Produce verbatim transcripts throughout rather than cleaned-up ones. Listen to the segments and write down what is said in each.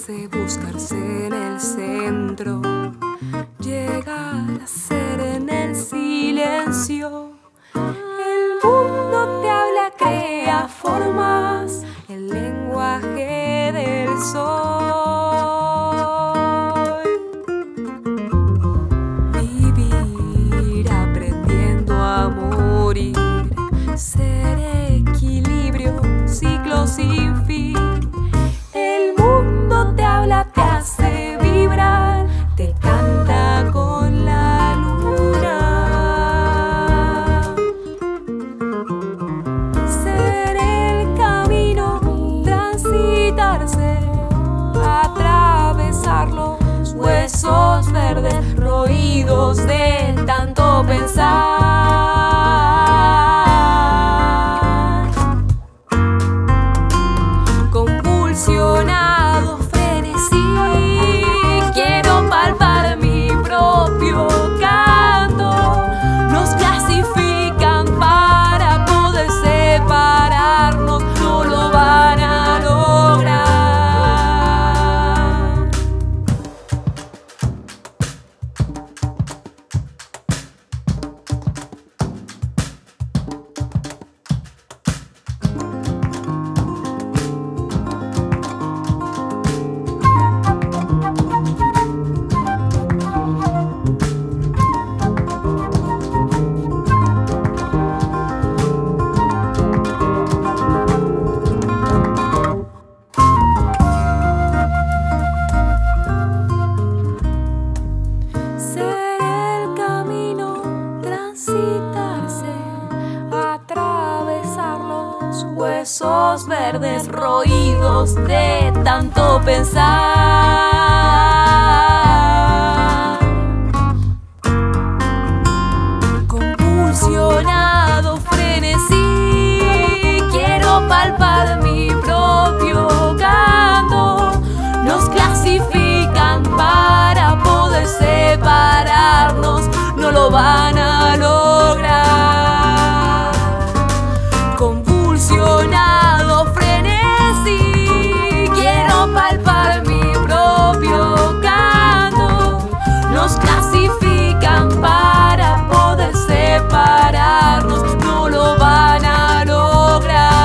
hace buscarse en el centro, llegar a ser en el silencio. El mundo te habla, crea formas, el lenguaje del sol. Vivir aprendiendo a morir, ser equilibrio, ciclo sin fin. El mundo te habla, te hace vibrar, te canta con la luna. Ser el camino, transitarse, atravesar los huesos verdes, roídos de tanto pensar. Convulsionado frenesí, quiero palpar mi propio canto. Nos clasifican para poder separarnos, no lo van a lograr. Ser el camino, transitarse, atravesar los huesos verdes, roídos de tanto pensar. Convulsionado frenesí, quiero palpar mi propio canto. Nos clasifican para poder separarnos, no lo van a lograr. Convulsionado frenesí, quiero palpar mi propio canto. Nos clasifican para poder separarnos, no lo van a lograr.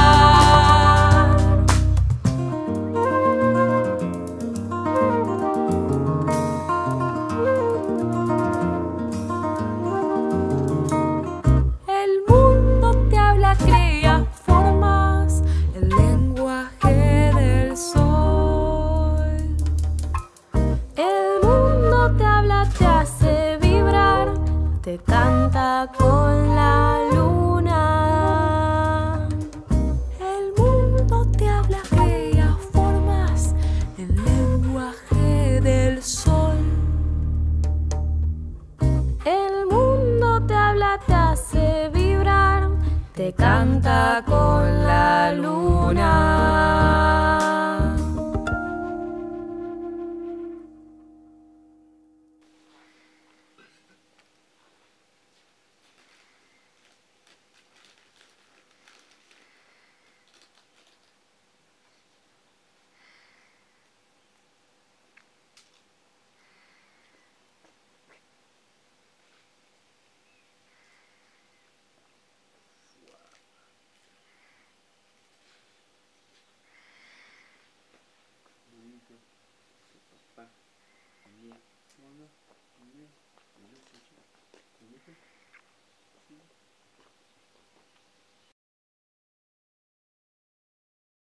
El mundo te habla, crea formas, el lenguaje del sol. El mundo te habla, te hace vibrar, te canta con la luna. El mundo te habla, crea formas, el lenguaje del sol. El mundo te habla, te hace vibrar, te canta con la luna. One, one, one, one, one, one, one, one,